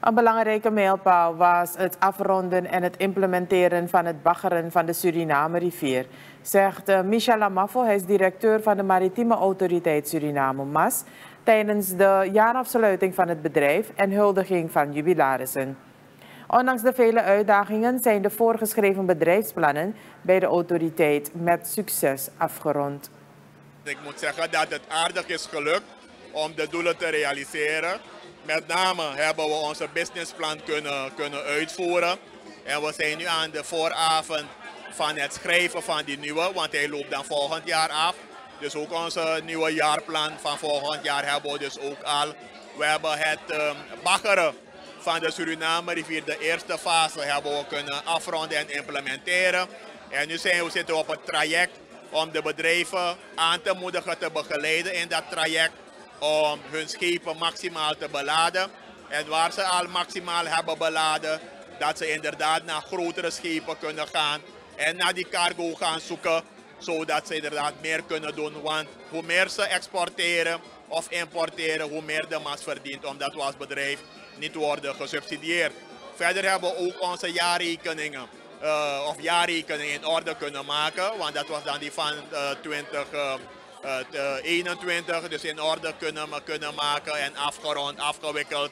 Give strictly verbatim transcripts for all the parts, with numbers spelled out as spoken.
Een belangrijke mijlpaal was het afronden en het implementeren van het baggeren van de Suriname-rivier, zegt uh, Michel Amafo, hij is directeur van de Maritieme Autoriteit Suriname, M A S, tijdens de jaarafsluiting van het bedrijf en huldiging van jubilarissen. Ondanks de vele uitdagingen zijn de voorgeschreven bedrijfsplannen bij de autoriteit met succes afgerond. Ik moet zeggen dat het aardig is gelukt om de doelen te realiseren. Met name hebben we onze businessplan kunnen, kunnen uitvoeren. En we zijn nu aan de vooravond van het schrijven van die nieuwe, want hij loopt dan volgend jaar af. Dus ook onze nieuwe jaarplan van volgend jaar hebben we dus ook al. We hebben het um, baggeren van de Suriname-rivier, de eerste fase, hebben we kunnen afronden en implementeren. En nu zijn we zitten op het traject om de bedrijven aan te moedigen te begeleiden in dat traject, om hun schepen maximaal te beladen. En waar ze al maximaal hebben beladen, dat ze inderdaad naar grotere schepen kunnen gaan en naar die cargo gaan zoeken, zodat ze inderdaad meer kunnen doen. Want hoe meer ze exporteren of importeren, hoe meer de M A S verdient, omdat we als bedrijf niet worden gesubsidieerd. Verder hebben we ook onze jaarrekeningen uh, of jaarrekeningen in orde kunnen maken, want dat was dan die van uh, twintig eenentwintig, dus in orde kunnen, kunnen maken en afgerond, afgewikkeld.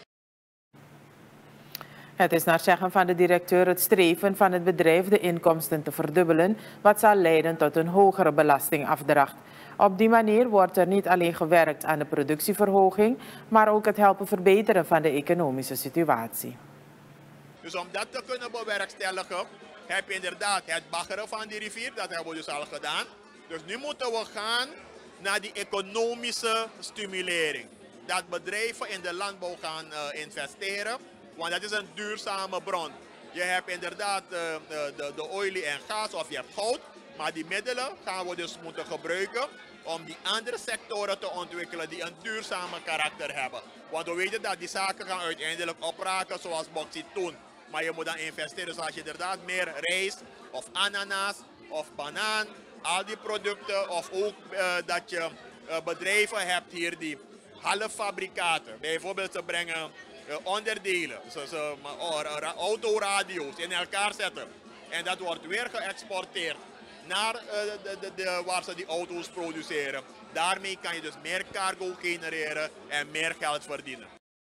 Het is naar zeggen van de directeur het streven van het bedrijf de inkomsten te verdubbelen, wat zal leiden tot een hogere belastingafdracht. Op die manier wordt er niet alleen gewerkt aan de productieverhoging, maar ook het helpen verbeteren van de economische situatie. Dus om dat te kunnen bewerkstelligen, heb je inderdaad het baggeren van die rivier, dat hebben we dus al gedaan. Dus nu moeten we gaan naar die economische stimulering. Dat bedrijven in de landbouw gaan uh, investeren, want dat is een duurzame bron. Je hebt inderdaad uh, de, de, de olie en gas of je hebt goud, maar die middelen gaan we dus moeten gebruiken om die andere sectoren te ontwikkelen die een duurzame karakter hebben. Want we weten dat die zaken gaan uiteindelijk opraken zoals bauxiet toen. Maar je moet dan investeren zoals je inderdaad meer rijst of ananas of banaan, al die producten, of ook uh, dat je uh, bedrijven hebt hier die halffabrikaten. Bijvoorbeeld ze brengen uh, onderdelen, ze, ze, uh, autoradio's in elkaar zetten. En dat wordt weer geëxporteerd naar uh, de, de, de, waar ze die auto's produceren. Daarmee kan je dus meer cargo genereren en meer geld verdienen.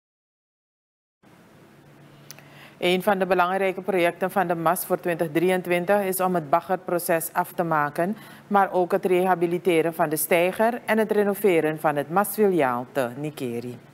Een van de belangrijke projecten van de M A S voor twintig drieëntwintig is om het baggerproces af te maken, maar ook het rehabiliteren van de steiger en het renoveren van het M A S-filiaal te Nikeri.